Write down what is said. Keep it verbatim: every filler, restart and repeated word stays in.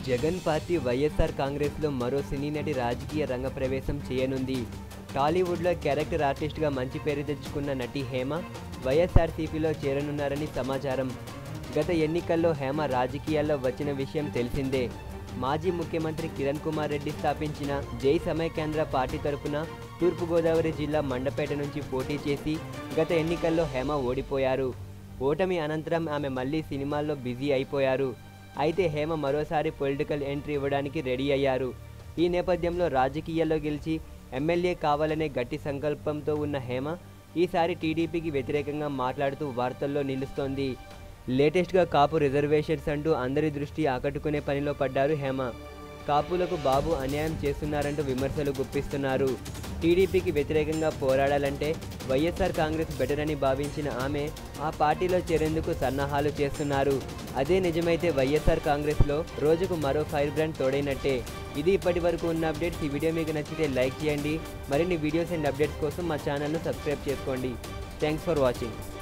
Jagan party YSR కాంగ్రెస్లో మరో సినీ నటి రాజకీయ రంగ ప్రవేశం చేయనుంది. టాలీవుడ్లో క్యారెక్టర్ ఆర్టిస్ట్గా మంచి పేరు తెచ్చుకున్న నటి హేమ వైఎస్ఆర్సీపీలో చేరనున్నారని సమాచారం. గత ఎన్నికల్లో హేమ రాజకీయాల్లో వచ్చిన విషయం తెలిసిందే. మాజీ ముఖ్యమంత్రి కిరణ్ కుమార్ రెడ్డి స్థాపించిన జై సమైక్యాంధ్ర పార్టీ తరపున తూర్పుగోదావరి జిల్లా మండపేట నుంచి పోటీ చేసి గత ఎన్నికల్లో హేమ ఓడిపోయారు. ఓటమి అనంతరం ఆమె మళ్లీ సినిమాల్లో బిజీ అయిపోయారు. అయితే హేమ మరోసారి పొలిటికల్ ఎంట్రీ ఇవ్వడానికి రెడీ అయ్యారు. ఈ నేపథ్యంలో రాజకీయాల్లో గెలిచి ఎమ్మెల్యే కావాలనే గట్టి సంకల్పంతో ఉన్న హేమ ఈసారి టీడీపీకి వ్యతిరేకంగా మాట్లాడుతూ వార్తల్లో నిలుస్తోంది. లేటెస్ట్గా కాపు రిజర్వేషన్స్ అంటూ అందరి దృష్టి ఆకట్టుకునే పనిలో పడ్డారు హేమ. కాపులకు బాబు అన్యాయం చేస్తున్నారంటూ విమర్శలు గుప్పిస్తున్నారు. టీడీపీకి వ్యతిరేకంగా పోరాడాలంటే వైఎస్ఆర్ కాంగ్రెస్ బెటర్ అని భావించిన ఆమె ఆ పార్టీలో చేరేందుకు సన్నాహాలు చేస్తున్నారు. అదే నిజమైతే వైఎస్ఆర్ కాంగ్రెస్లో రోజుకు మరో ఫైర్ బ్రాండ్ తోడైనట్టే. ఇది ఇప్పటి వరకు ఉన్న అప్డేట్స్. ఈ వీడియో మీకు నచ్చితే లైక్ చేయండి. మరిన్ని వీడియోస్ అండ్ అప్డేట్స్ కోసం మా ఛానల్ను సబ్స్క్రైబ్ చేసుకోండి. Thanks for watching.